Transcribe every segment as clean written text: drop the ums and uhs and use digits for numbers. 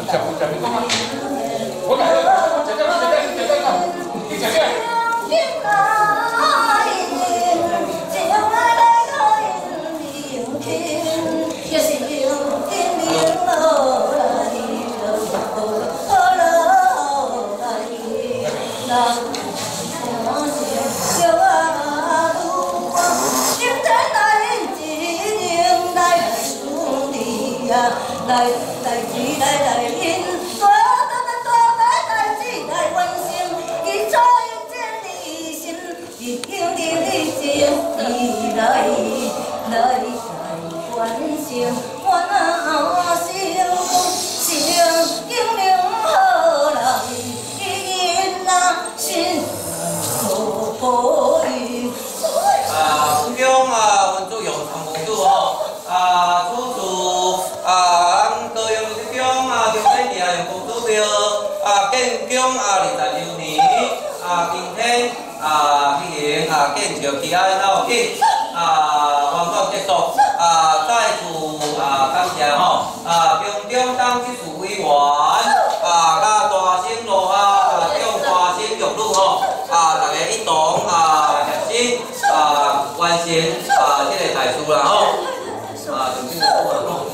建设其他有紧完工结束再次感谢吼中党技术委员甲大兴路中大兴玉路吼大家一同协心完成这个代数啦吼重新来讲吼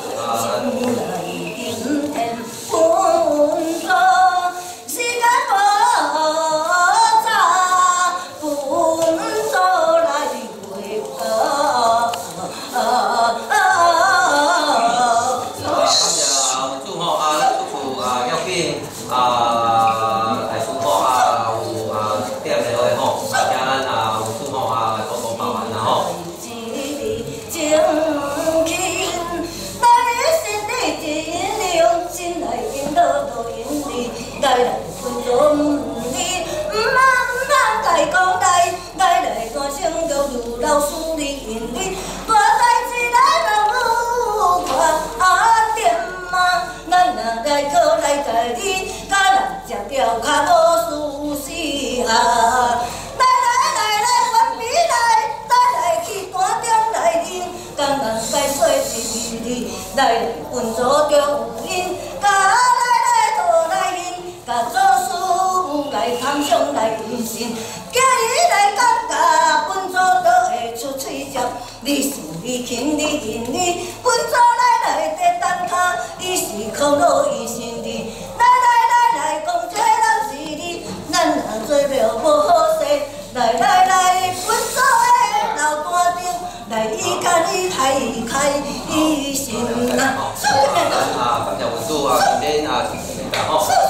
老师你因你大代志来让我看点嘛，咱若来讨来家己，甲咱食条较无事实原比来去单中来啉，甘人该做一日来分组着有因，甲来讨来因，甲做事来tham上来认真，叫你来感觉分组都会出嘴舌，你想你轻你硬你，分组来在等卡，你是靠路伊是你，来讲这人是你，咱若做了无好势，来分组的老大丁，来伊甲你开心啊！ 感谢文主今天请大家吼。